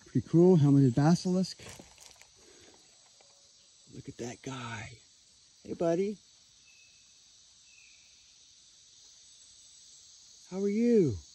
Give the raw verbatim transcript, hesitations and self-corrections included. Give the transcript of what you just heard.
Pretty cool, helmeted basilisk. Look at that guy. Hey, buddy. How are you?